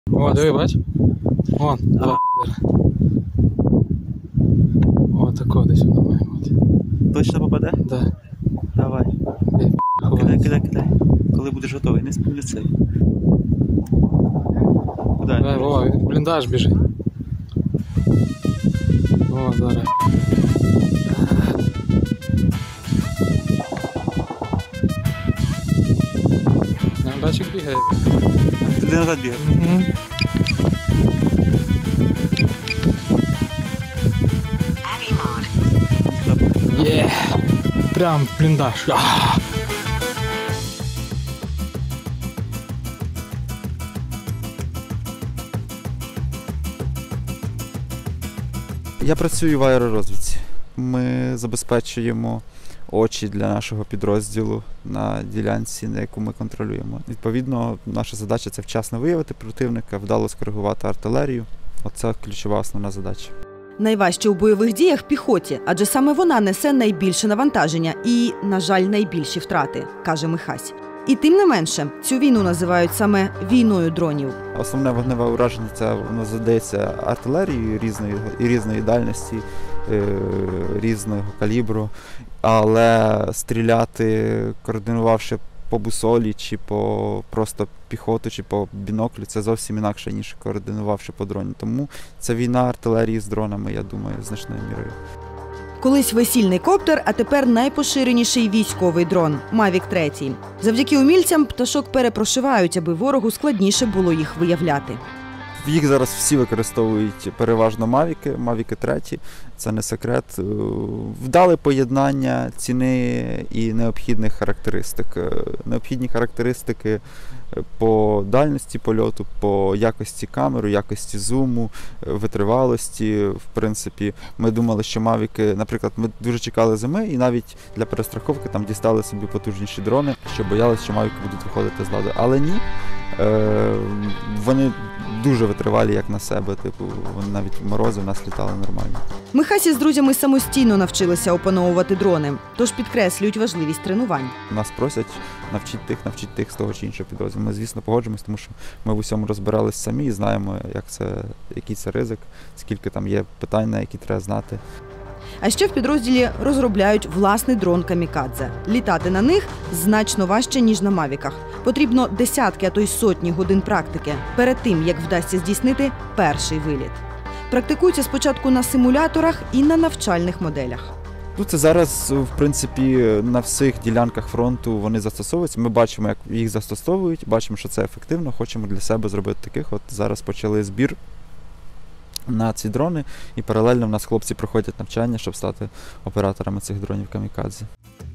О, диви, бач? Вон, давай. О, тако десь воно має бути. Точно попаде? Да. Давай. Ховай. Кидай. Коли будеш готовий, не спів цей. Куди? Давай, Вова, він в бліндаж біжить. О, зараз. Бачик бігає. Туди назад бігай. Угу. Є! Прям в бліндаж. Я працюю в аеророзвідці. Ми забезпечуємо очі для нашого підрозділу на ділянці, на яку ми контролюємо. Відповідно, наша задача – це вчасно виявити противника, вдало скоригувати артилерію. Оце ключова основна задача. Найважче у бойових діях – піхоті, адже саме вона несе найбільше навантаження і, на жаль, найбільші втрати, каже Михась. І тим не менше, цю війну називають саме війною дронів. Основне вогневе ураження – це воно задається артилерією різної дальності, різного калібру, але стріляти, координувавши по бусолі, чи по просто піхоту, чи по біноклю, це зовсім інакше, ніж координувавши по дроні. Тому це війна артилерії з дронами, я думаю, значною мірою. Колись весільний коптер, а тепер найпоширеніший військовий дрон – Mavic 3. Завдяки умільцям пташок перепрошивають, аби ворогу складніше було їх виявляти. Їх зараз всі використовують переважно Mavic 3, це не секрет. Вдале поєднання ціни і необхідних характеристик. Необхідні характеристики по дальності польоту, по якості камери, якості зуму, витривалості. В принципі, ми думали, що Mavic, наприклад, ми дуже чекали зими і навіть для перестраховки там дістали собі потужніші дрони, що боялися, що Mavic будуть виходити з ладу. Але ні, вони дуже витривалі, як на себе, вони навіть в морози в нас літали нормально. Михасі з друзями самостійно навчилися опановувати дрони, тож підкреслюють важливість тренувань. Нас просять навчити тих з того чи іншого підрозділу. Ми, звісно, погоджуємося, тому що ми в усьому розбирались самі і знаємо, який це ризик, скільки там є питань, на які треба знати. А ще в підрозділі розробляють власний дрон «Камікадзе». Літати на них значно важче, ніж на мавіках. Потрібно десятки, а то й сотні годин практики перед тим, як вдасться здійснити перший виліт. Практикуються спочатку на симуляторах і на навчальних моделях. Це зараз, в принципі, на всіх ділянках фронту вони застосовуються. Ми бачимо, як їх застосовують, бачимо, що це ефективно, хочемо для себе зробити таких. От зараз почали збір на ці дрони, і паралельно в нас хлопці проходять навчання, щоб стати операторами цих дронів «Камікадзе».